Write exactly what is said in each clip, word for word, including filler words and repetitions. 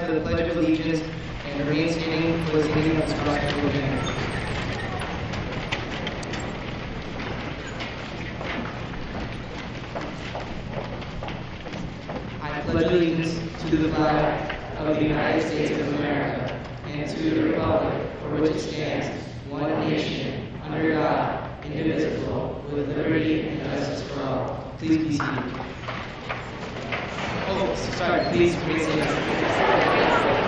to the Pledge of Allegiance and remain standing for the salute of the cross-cultural banner. I pledge allegiance to the flag of the United States of America and to the republic for which it stands, one nation, under God, indivisible, with liberty and justice for all. Please be seated. Oh, sorry, please raise your hand.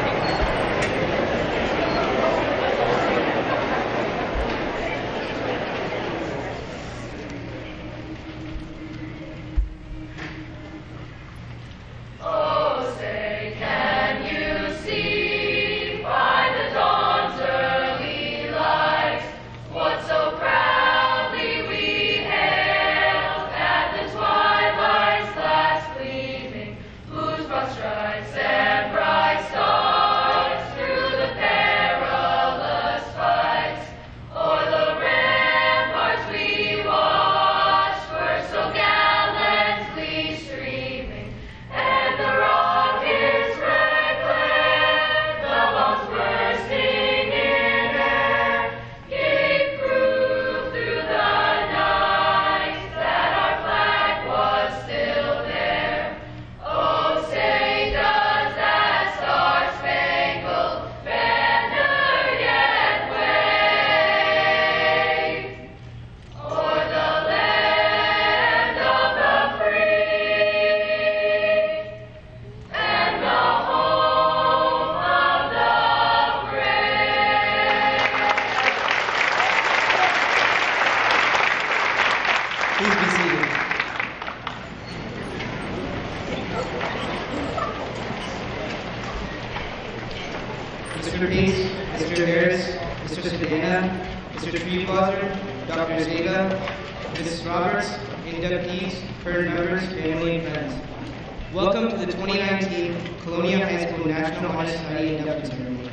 Mister Peace, Mister Harris, Mister Spadina, Mister Treewater, Doctor Zega, Missus Roberts, inductees, current members, family, and friends. Welcome to the twenty nineteen Colonia High School National Honor Society induction ceremony.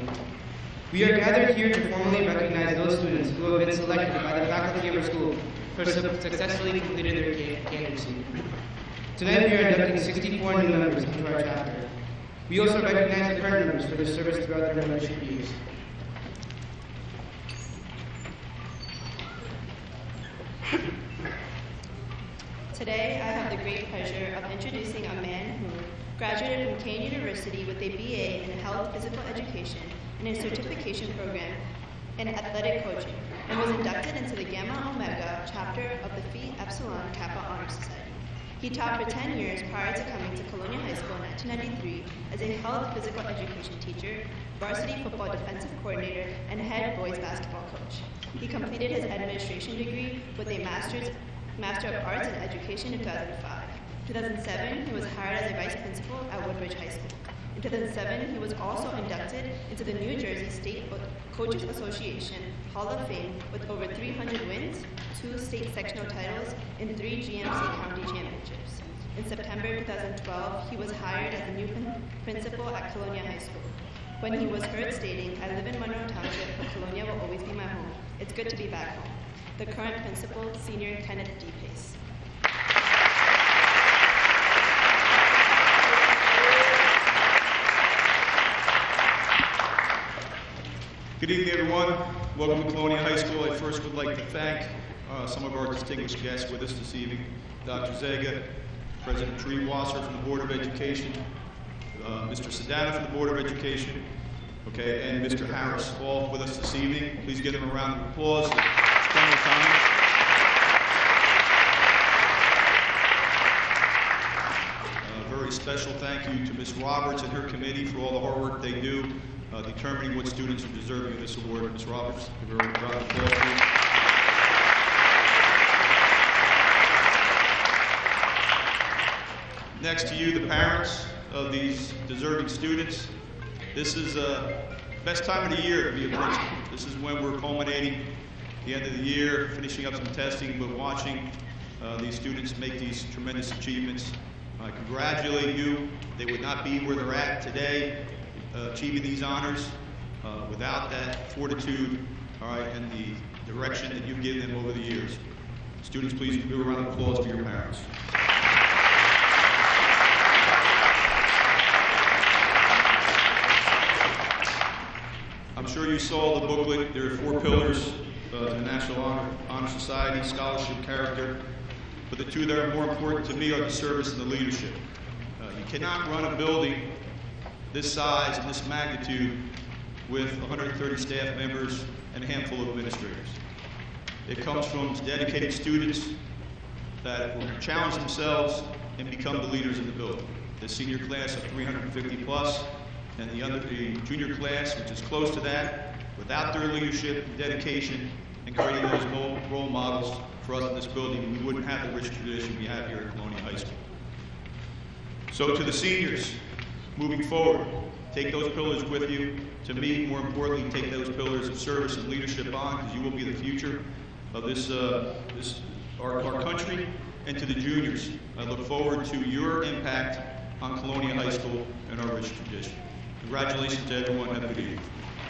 We are gathered here to formally recognize those students who have been selected by the faculty of our school for successfully completed their candidacy. Tonight we are inducting sixty-four new members into our chapter. We also recognize the current members for their service throughout their membership years. Today, I have the great pleasure of introducing a man who graduated from Colonia University with a B A in Health Physical Education and a certification program in athletic coaching, and was inducted into the Gamma Omega chapter of the Phi Epsilon Kappa Honor Society. He taught for ten years prior to coming to Colonia High School in nineteen ninety-three as a health physical education teacher, varsity football defensive coordinator, and head boys basketball coach. He completed his administration degree with a master's Master of Arts in Education in two thousand five. In two thousand seven, he was hired as a vice principal at Woodbridge High School. In two thousand seven, he was also inducted into the New Jersey State Coaches Association Hall of Fame with over three hundred wins, two state sectional titles, and three G M C county championships. In September two thousand twelve, he was hired as the new principal at Colonia High School. When he was heard stating, "I live in Monroe Township, but Colonia will always be my home. It's good to be back home." The current principal, Senior Kenneth D. Pace. Good evening, everyone. Welcome to Colonia High School. I first would like to thank uh, some of our distinguished guests with us this evening. Doctor Zega, President Treewasser from the Board of Education, uh, Mister Sedana from the Board of Education, okay, and Mister Harris, all with us this evening. Please give them a round of applause. A very special thank you to Miz Roberts and her committee for all the hard work they do uh, determining what students are deserving of this award. Miz Roberts, give her a round of applause, please. Next to you, the parents of these deserving students. This is the uh, best time of the year to be a principal. This is when we're culminating the end of the year, finishing up some testing, but watching uh, these students make these tremendous achievements. I congratulate you. They would not be where they're at today, uh, achieving these honors, uh, without that fortitude, all right, and the direction that you've given them over the years. Students, please give a round of applause for your parents. you saw the booklet. There are four pillars uh, to the National Honor, Honor Society: scholarship, character. But the two that are more important to me are the service and the leadership. Uh, you cannot run a building this size and this magnitude with one hundred thirty staff members and a handful of administrators. It comes from dedicated students that will challenge themselves and become the leaders in the building. The senior class of three hundred fifty plus, and the, under, the junior class, which is close to that, without their leadership, dedication, and creating those role models for us in this building, we wouldn't have the rich tradition we have here at Colonia High School. So to the seniors, moving forward, take those pillars with you. To me, more importantly, take those pillars of service and leadership on, because you will be the future of this, uh, this our, our country. And to the juniors, I look forward to your impact on Colonia High School and our rich tradition. Congratulations to everyone. Have a good evening.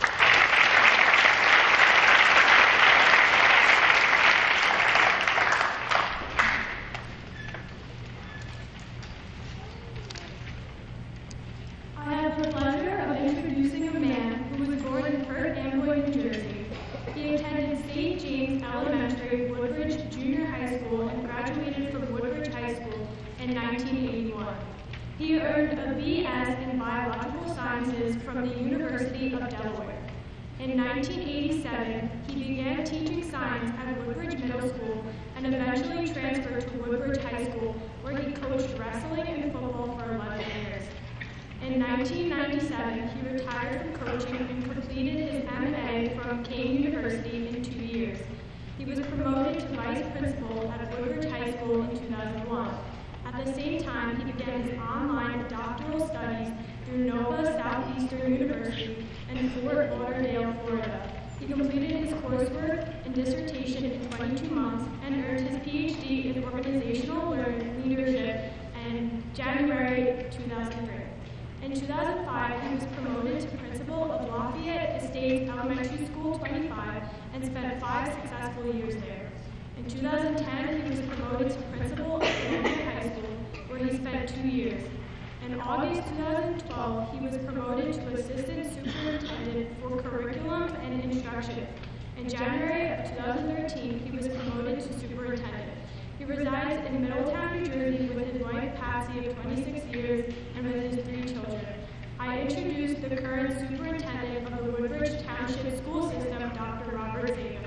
I have the pleasure of introducing a man who was born in Perth Amboy, New Jersey. He attended Saint James Elementary, Woodbridge Junior High School, and graduated from Woodbridge High School in nineteen eighty-one. He earned a B S in Biological Sciences from the University of Delaware. In nineteen eighty-seven, he began teaching science at Woodbridge Middle School and eventually transferred to Woodbridge High School, where he coached wrestling and football for eleven years. In nineteen ninety-seven, he retired from coaching and completed his M A from Kane University in two years. He was promoted to vice principal at Woodbridge High School in two thousand one. At the same time, he began his online doctoral studies through Nova Southeastern University in Fort Lauderdale, Florida. He completed his coursework and dissertation in twenty-two months and earned his P H D in Organizational Leadership in January two thousand three. In two thousand five, he was promoted to principal of Lafayette Estates Elementary School twenty-five and spent five successful years there. In two thousand ten, he was promoted to principal of Colonia High School, where he spent two years. In August two thousand twelve, he was promoted to assistant superintendent for curriculum and instruction. In January of two thousand thirteen, he was promoted to superintendent. He resides in Middletown, New Jersey with his wife Patsy of twenty-six years and with his three children. I introduce the current superintendent of the Woodbridge Township School System, Doctor Robert Zaga.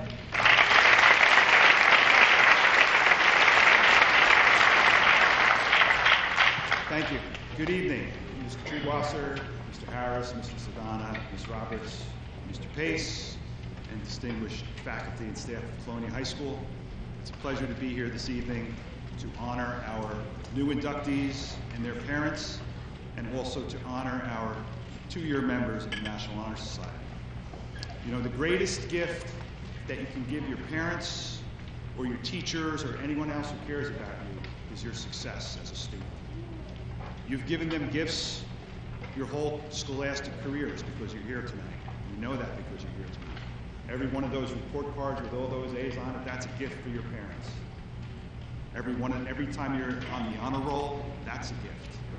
Thank you. Good evening, Mister Treewasser, Mister Harris, Mister Sedana, Miz Roberts, Mister Pace, and distinguished faculty and staff of Colonia High School. It's a pleasure to be here this evening to honor our new inductees and their parents, and also to honor our two-year members of the National Honor Society. You know, the greatest gift that you can give your parents or your teachers or anyone else who cares about you is your success as a student. You've given them gifts your whole scholastic careers because you're here tonight. You know that because you're here tonight. Every one of those report cards with all those A's on it, that's a gift for your parents. Every one, every time you're on the honor roll, that's a gift.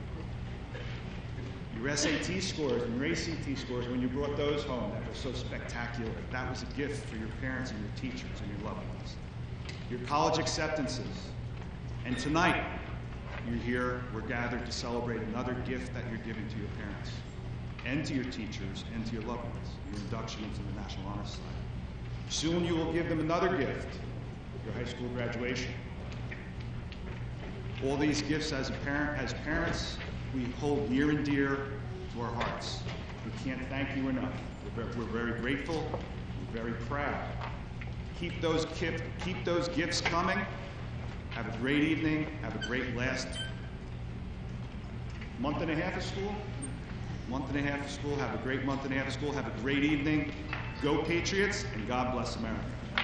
Your S A T scores and your A C T scores, when you brought those home, that was so spectacular. That was a gift for your parents and your teachers and your loved ones. Your college acceptances. And tonight, you're here, we're gathered to celebrate another gift that you're giving to your parents and to your teachers and to your loved ones, your induction into the National Honor Society. Soon you will give them another gift, your high school graduation. All these gifts as a parent, as parents, we hold near and dear to our hearts. We can't thank you enough. We're very, we're very grateful, we're very proud. Keep those, keep, keep those gifts coming. Have a great evening. Have a great last month and a half of school. Month and a half of school. Have a great month and a half of school. Have a great evening. Go Patriots, and God bless America.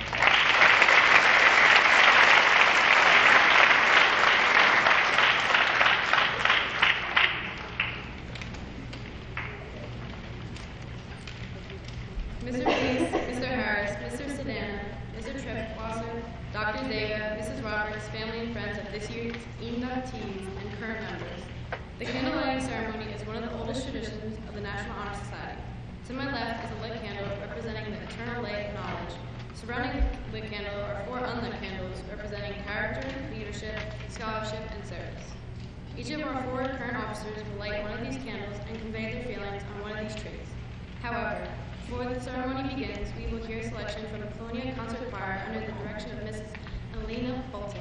Mister Peace, Mister Harris, Mister Sedana, Mister Treewasser, Doctor Zaga, Missus Roberts, family and friends of this year's inductees and current members. The candle lighting ceremony is one of the oldest traditions of the National Honor Society. To my left is a lit candle representing the eternal light of knowledge. Surrounding the lit candle are four unlit candles representing character, leadership, scholarship, and service. Each of our four current officers will light one of these candles and convey their feelings on one of these traits. However, before the ceremony begins, we will hear a selection from the Colonia Concert Choir under the direction of Missus Elena Bolton.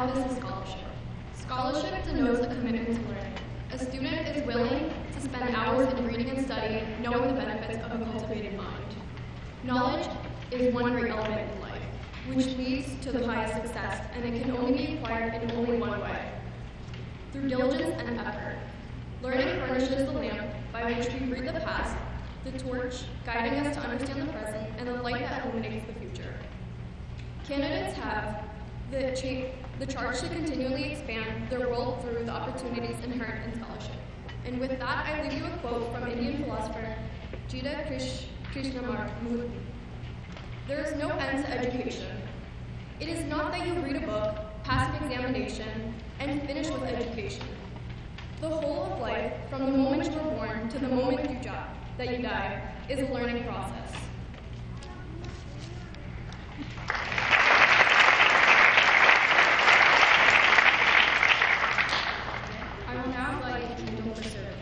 office is scholarship. Scholarship denotes a commitment to learning. A student is willing to spend hours in reading and studying, knowing the benefits of a cultivated mind. Knowledge is one great element in life, which leads to the highest success, and it can only be acquired in only one way, through diligence and effort. Learning furnishes the lamp by which we read the past, the torch guiding us to understand the present, and the light that illuminates the future. Candidates have the, cha- the charge to continually expand their world through the opportunities inherent in scholarship. And with that, I leave you a quote from Indian philosopher Jita Krish- Krishnamurti. There is no end to education. It is not that you read a book, pass an examination, and finish with education. The whole of life, from the moment you were born to the moment you die, that you die, is a learning process. I will now light a candle for service.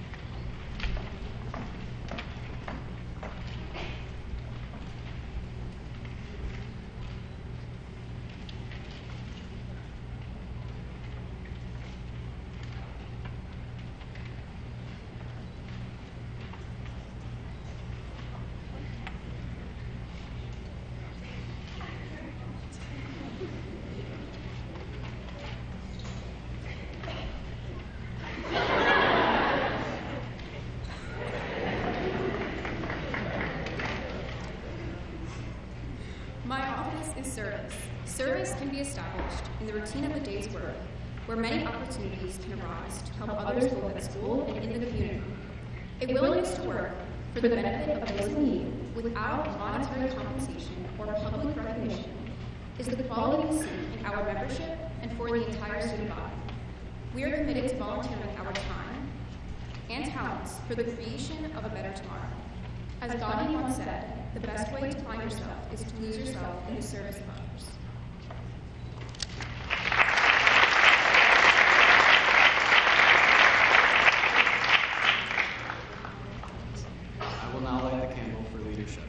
Service. Service can be established in the routine of the day's work, where many opportunities can arise to help others both at school and in the community. A willingness to work for the benefit of those in need without monetary compensation or public recognition is the quality we see in our membership and for the entire student body. We are committed to volunteering our time and talents for the creation of a better tomorrow. As Gandhi once said, the best way to find yourself is to lose yourself in the service of others. I will now light the candle for leadership.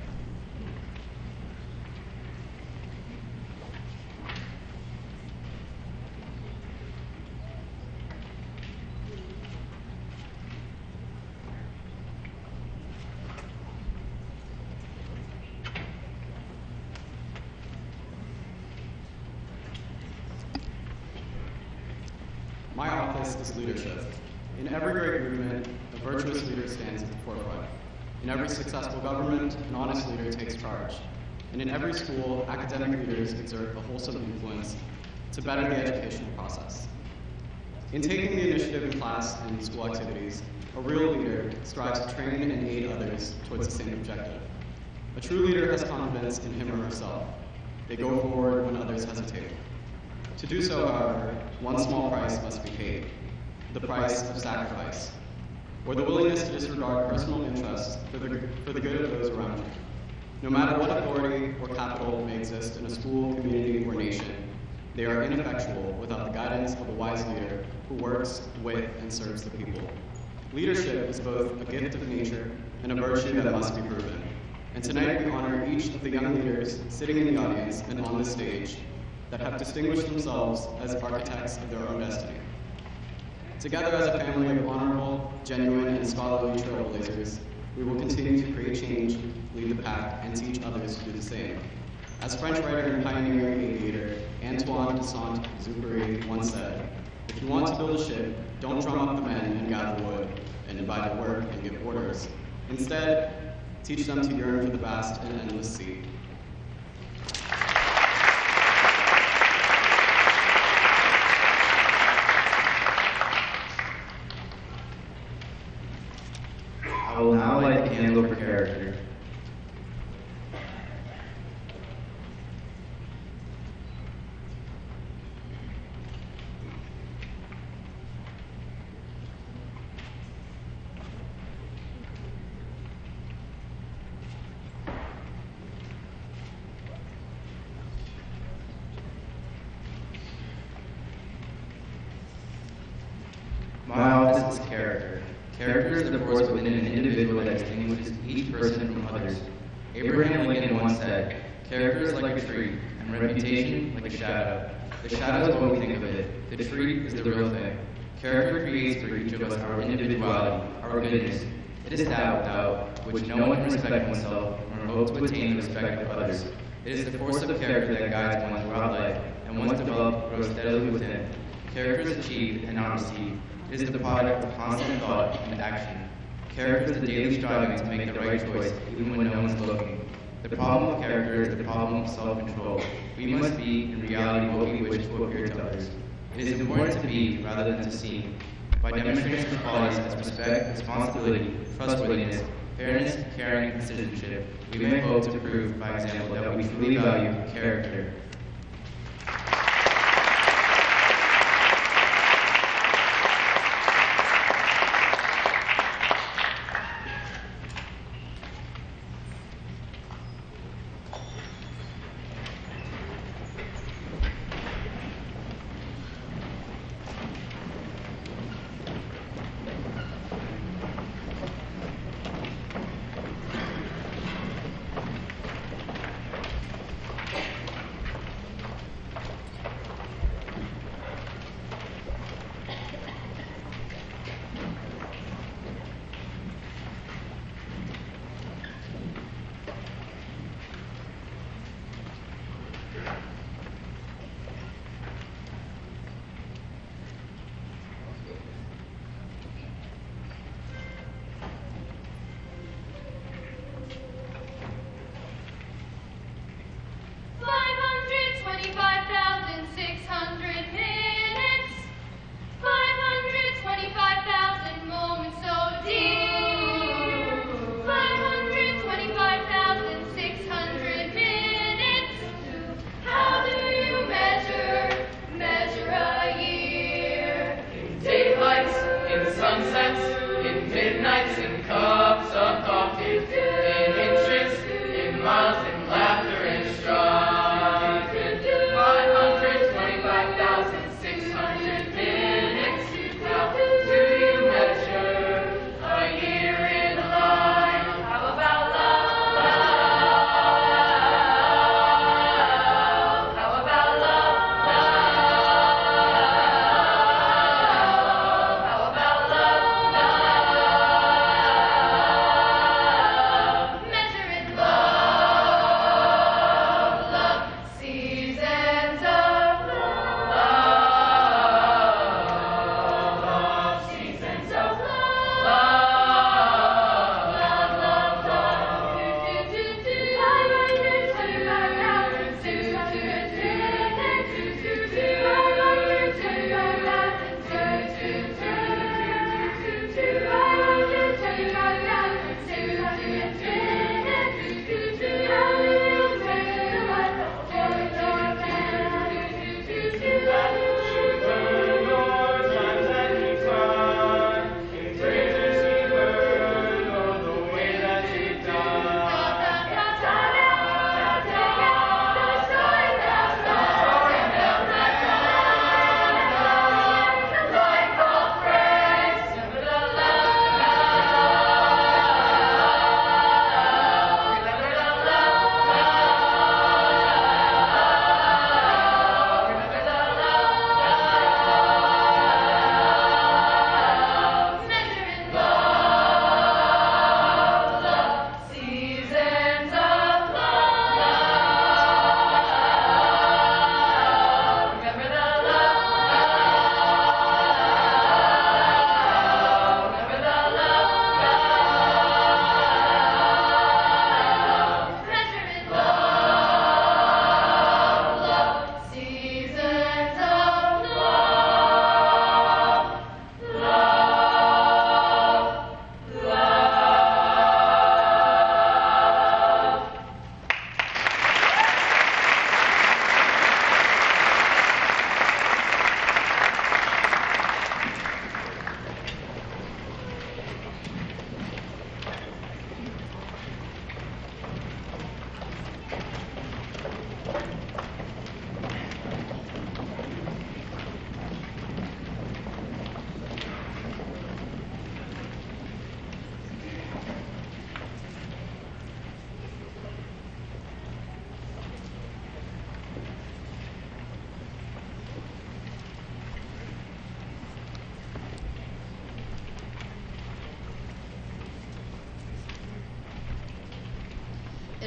My office is leadership. In every great movement, a virtuous leader stands at the forefront. In every successful government, an honest leader takes charge. And in every school, academic leaders exert a wholesome influence to better the educational process. In taking the initiative in class and school activities, a real leader strives to train and aid others towards the same objective. A true leader has confidence in him or herself. They go forward when others hesitate. To do so, however, one small price must be paid, the price of sacrifice, or the willingness to disregard personal interests for the, for the good of those around you. No matter what authority or capital may exist in a school, community, or nation, they are ineffectual without the guidance of a wise leader who works with and serves the people. Leadership is both a gift of nature and a virtue that must be proven. And tonight we honor each of the young leaders sitting in the audience and on this stage that have distinguished themselves as architects of their own destiny. Together as a family of honorable, genuine, and scholarly trailblazers, we will continue to create change, lead the pack, and teach others to do the same. As French writer and pioneering aviator Antoine de Saint-Exupéry once said, if you want to build a ship, don't drum up the men and gather wood, and invite to work and give orders. Instead, teach them to yearn for the vast and endless sea. I will now light the candle for character. My office is character. Character is the force within an individual that distinguishes each person from others. Abraham Lincoln once said, character is like a tree, and reputation like a shadow. The shadow is what we think of it. The tree is the real thing. Character creates for each of us our individuality, our goodness. It is that without which no one can respect oneself or hope to attain the respect of others. It is the force of character that guides one throughout life, and once developed, grows steadily within. Character is achieved and not received. It is the product of constant thought and action. Character is the daily striving to make the right choice, even when no one's looking. The problem of character is the problem of self-control. We must be, in reality, what we wish to appear to others. It is important to be rather than to seem. By demonstrating such qualities as respect, responsibility, trustworthiness, fairness, caring, and citizenship, we may hope to prove by example that we truly value character.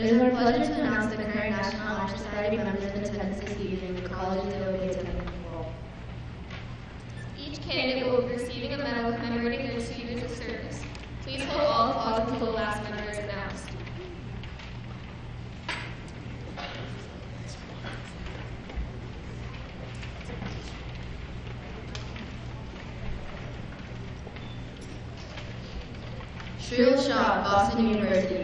It is our pleasure to announce the current National Honor Society members in attendance this evening. The college is will be attending the roll. Each candidate will be receiving a medal commemorating their two years of service. Please hold all applause until the last member is announced. Shreel Shah, Boston University.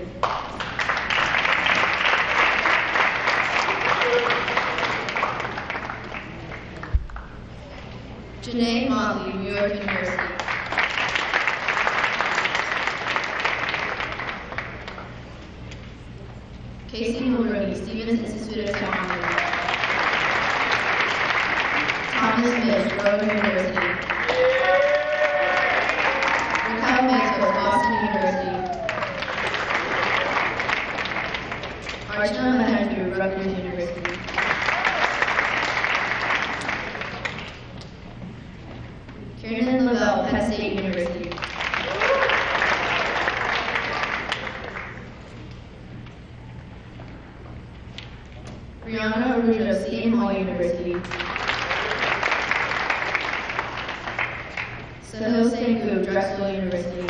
Janae Motley, New York University. Casey Mulroney, Stevens Institute of Technology. Thomas Mitch, Rowan University. Raquel Maxwell, Boston University. Archana Mahendru, Rutgers University. Kiernan Lavelle, Penn State University. Brianna Arujo, Seton Hall University. Sahil Sanghu, Drexel University.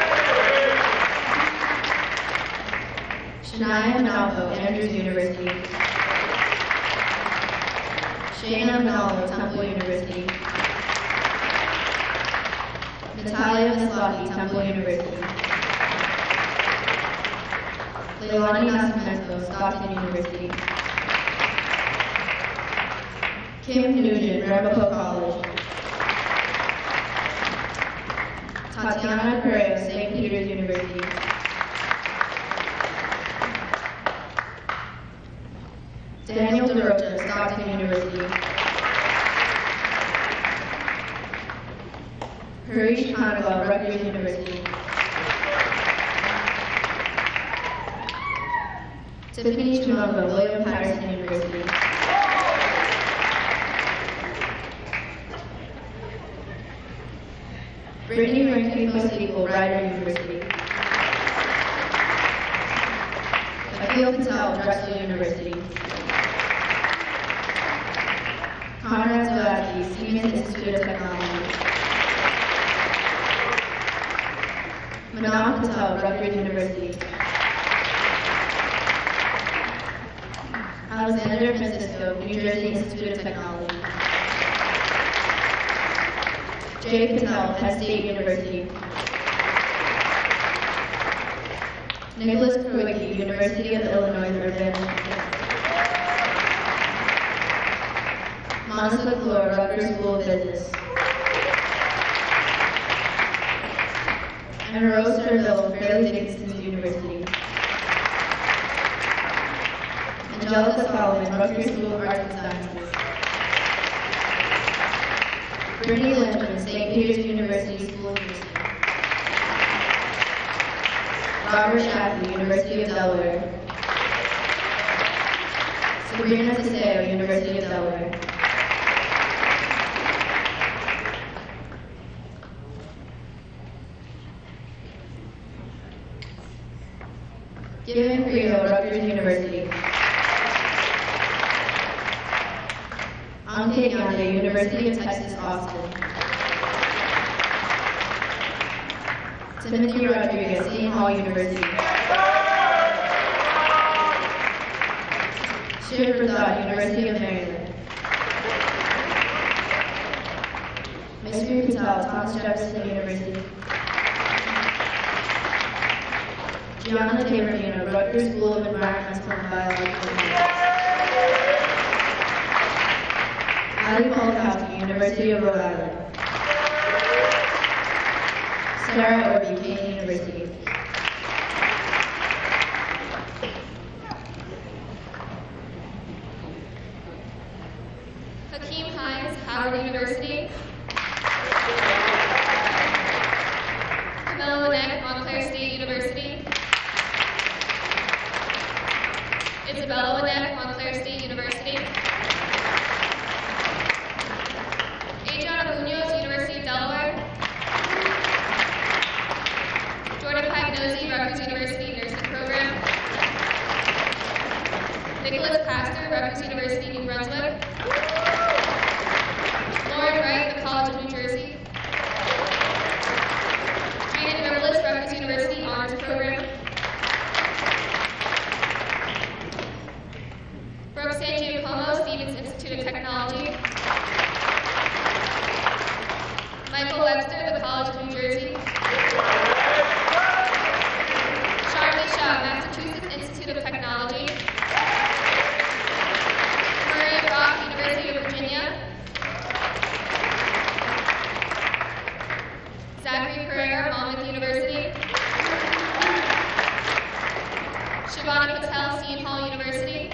Shania Manalvo, Andrews University. Shayna Manalo, Temple University. Natalia Mislaki, Temple University. Leilani Nascimento, Stockton University. Kim Nugent, Ramapo College. Tatiana Correa, Saint Peter's University. Daniel DeRocha, Stockton University. Harish Khanwal, Rutgers University. Tiffany Chimogo, William Patterson University. Brittany Rankin-Postico, Rider University. Akhil Patel, Drexel University. Conrad Zawacki, Siemens Institute of Technology. Manal Patel, Rutgers University. Alexander Francisco, New Jersey Institute of Technology. Jay Patel, Penn State University. Nicholas Krowicki, University of Illinois Urbana. Monica Fleur, Rutgers School of Business. And Rose Servillo, Fairleigh Dickinson University. Angelica Solomon, Rutgers School of Arts and Sciences. Brittany Lynchman, Saint Peter's University School of Nursing. Robert Shackley, University of Delaware. Sabrina Teseo, University of Delaware. Given Friho, Rutgers University. Ante Gande, University of Texas, Austin. Timothy Rodriguez, Seton Hall University. Shiv Prasad, University of Maryland. Mystery Patel, Thomas Jefferson University. Gianna Tavermino, Rutgers School of Environmental and Biological Sciences. Ali Polakowski, University of Rhode Island. Sarah Orby, Kean University. Hakeem Hines, Howard University. Camilla Winnick, Montclair State University. Isabella Winnick, Montclair State University. Adriana Munoz, University of Delaware. Jordan Pagnosi, Rutgers University Nursing Program. Shivani Patel, Seton Hall University.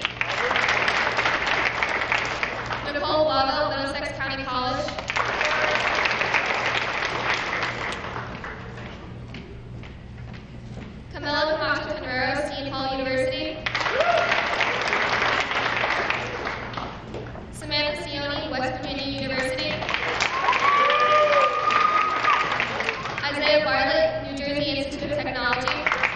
Nicole Blauville, Middlesex County College. Camilla Camacho Canrero, Seton Hall University. Samantha Sioni, West Virginia University. Isaiah Bartlett, New Jersey Institute of Technology.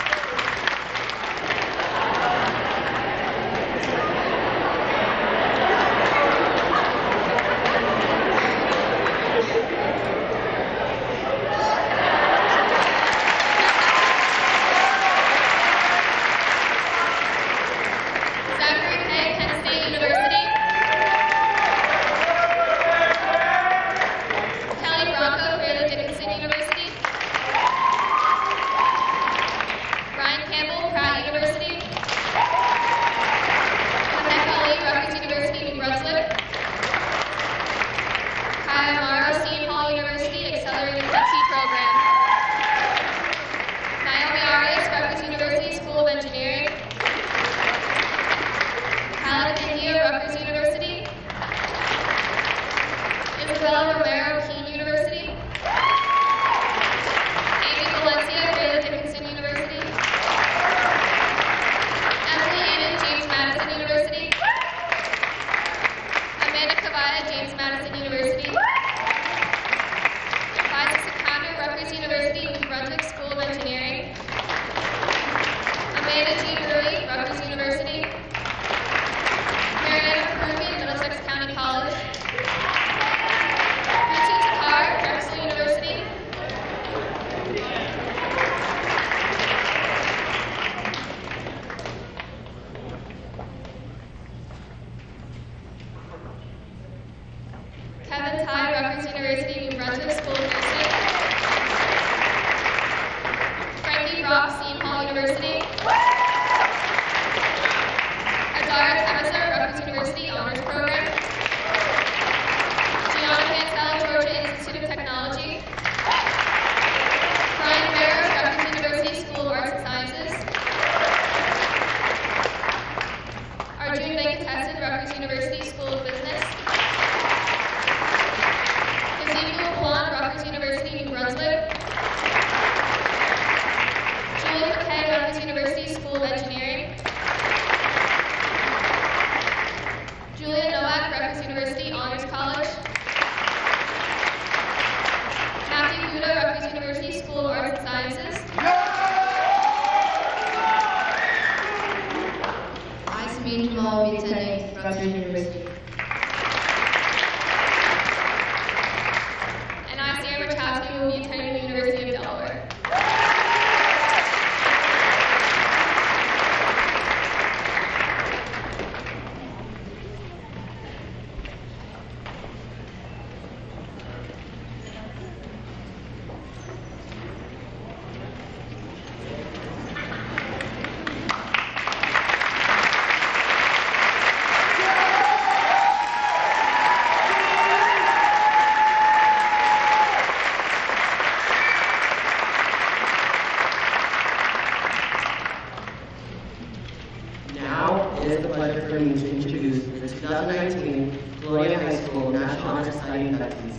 It is a pleasure for me to introduce the two thousand nineteen Colonia High School National Honor Society inductees.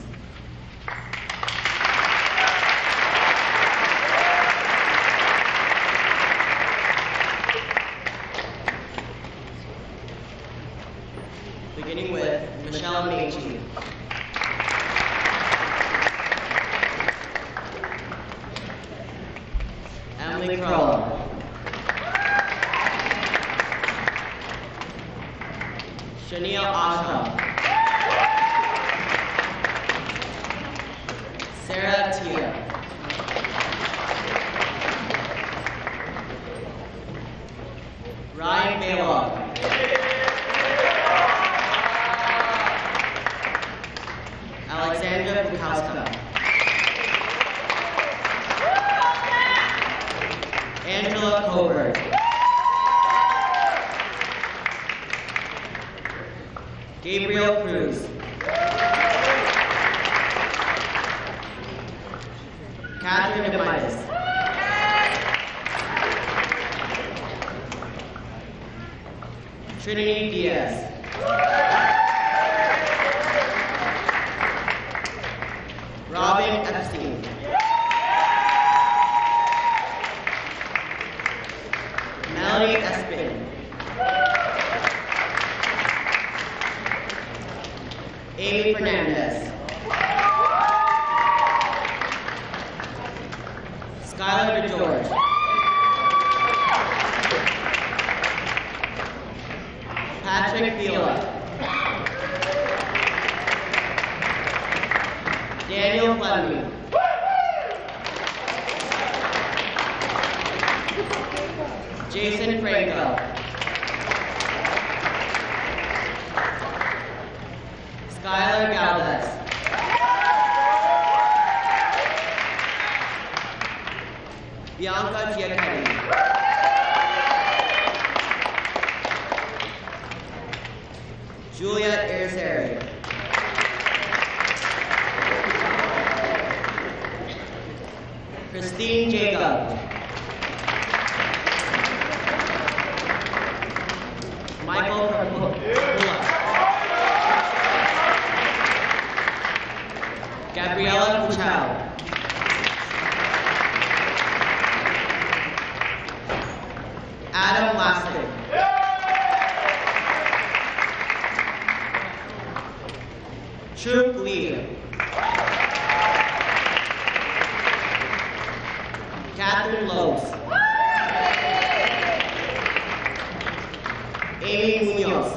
Beginning with Michelle Meiji. Emily Crowell. Shania Asha. Sarah Tia. Ryan Baylog. Alexandra Bukowska. Angela Colbert. Gabriel Cruz. Catherine DeMitis. Trinity Diaz. Robin Epstein. Melody Espin. Amy Fernandez. Skylar DeGeorge. Patrick Vila. Daniel Fleming. Jason Franco. Skylar Galvez. Bianca Giacchetti. Julia Erzeri. Christine Jacob. Michael Perpula. Gabriela Puchal. Adam Lasting. Troop Lee. Catherine Lopes. Amy Munoz.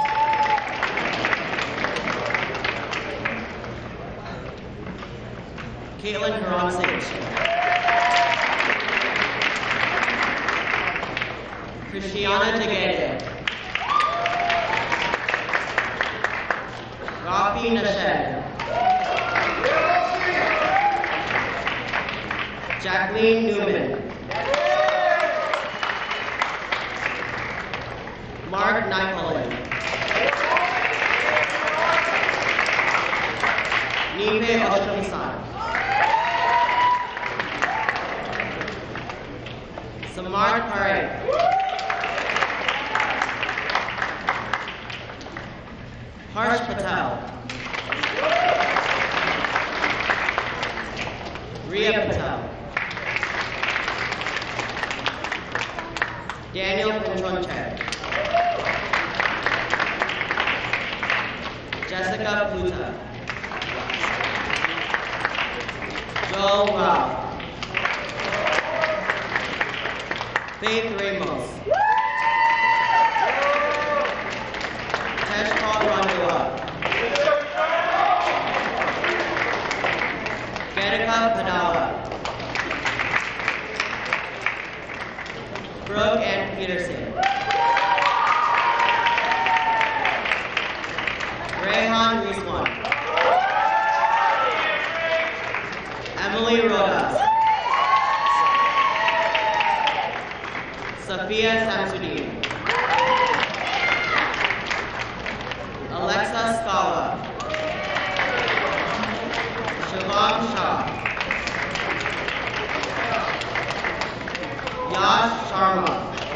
Caitlin Haransich. Christiana Tegede. Rafi Nashed. Jacqueline Newman. Mark Nicolin. Nipe Oshamisan. Samar Parekh. Harsh Patel. Ria Patel. Daniel Pinchonche. Jessica Pluta. Joel Rao. Faith Ramos. Tesh Paul Randua. Ganika Padawa. Brooke Ann Peterson. Rehan Rizwan. Emily Rodas. Sophia Samsudin. Alexa Scala. Shivam Shah. Yash Sharma.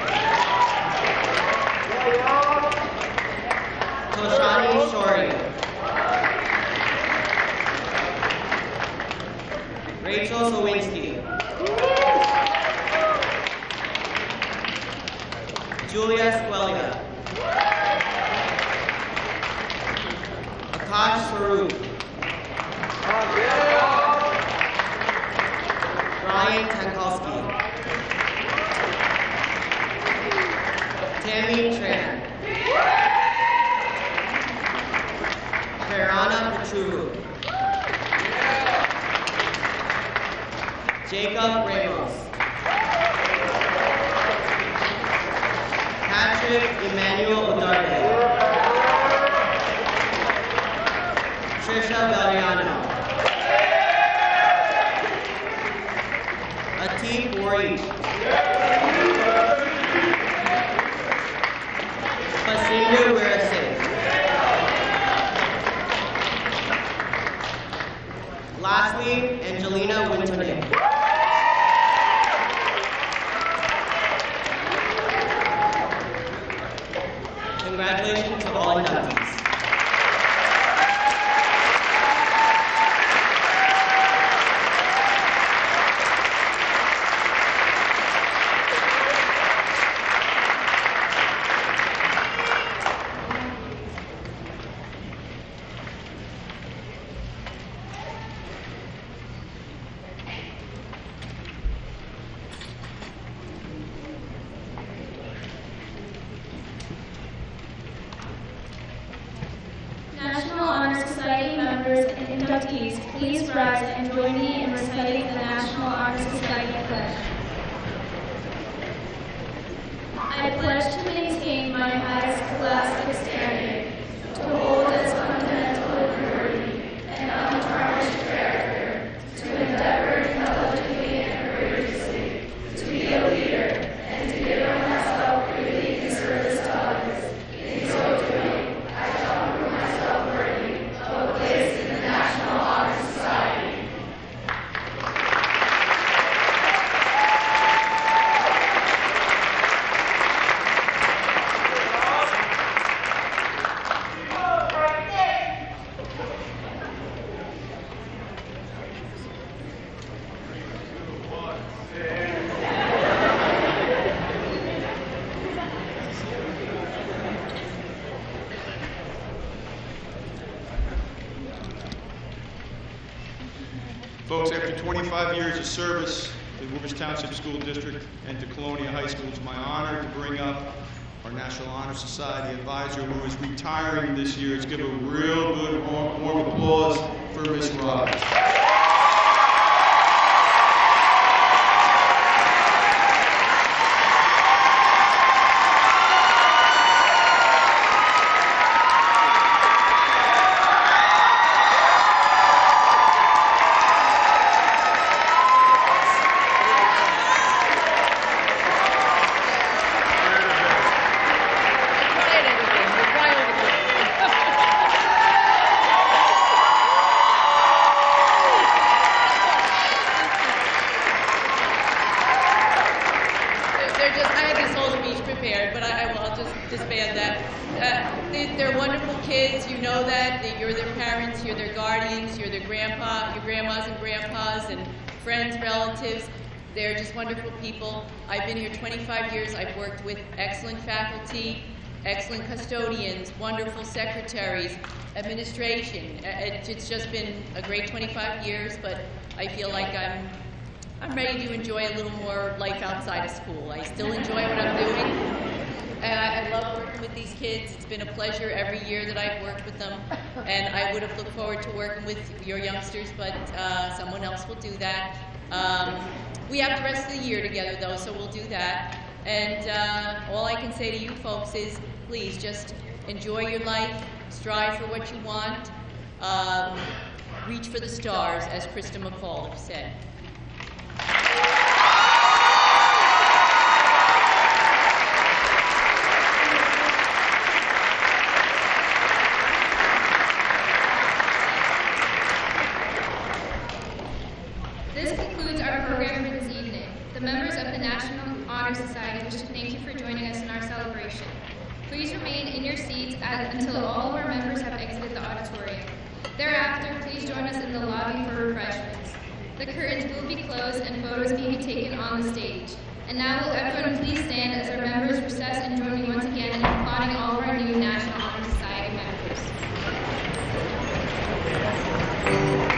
Toshani Shori. Rachel Sawinski. Julia Squelia. Akash Sarup. Brian Tankovsky. Tammy Tran. Karana Petru. Jacob Ramos. Patrick Emmanuel Odarde. Trisha Valiano. Atif Wari. Pasindu Wirase. Lastly, Angelina Wintonet. Congratulations to all inductees. National Honor Society members and inductees, please rise and join me in reciting the National Honor Society pledge. I pledge to maintain my highest scholastic standing, to hold as fundamental authority and untarnished character, to endeavor intelligently and courageously, to be a leader, and to give of myself freely in service to others. In so doing, I shall prove myself worthy of a place in the National Honor Society. Folks, after twenty-five years of service to Woodbridge Township School District and to Colonia High School, it's my honor to bring up our National Honor Society advisor who is retiring this year. Let's give a real good warm, warm applause for Miz Roberts. But I, I will I'll just disband that. Uh, they, they're wonderful kids. You know that. They, you're their parents. You're their guardians. You're their grandpa, your grandmas and grandpas, and friends, relatives. They're just wonderful people. I've been here twenty-five years. I've worked with excellent faculty, excellent custodians, wonderful secretaries, administration. It, it's just been a great twenty-five years. But I feel like I'm. I'm ready to enjoy a little more life outside of school. I still enjoy what I'm doing, and I, I love working with these kids. It's been a pleasure every year that I've worked with them, and I would have looked forward to working with your youngsters, but uh, someone else will do that. Um, we have the rest of the year together, though, so we'll do that. And uh, all I can say to you folks is, please just enjoy your life, strive for what you want, um, reach for the stars, as Krista McCall said. This concludes our program for this evening. The members of the National Honor Society wish to thank you for joining us in our celebration. Please remain in your seats as, until all of our members have exited the auditorium. Thereafter, please join us in the lobby for refreshments. The curtains will be closed and photos may be taken on the stage. And now will everyone please stand as our members recess and join me once again in applauding all of our new National Honor Society members.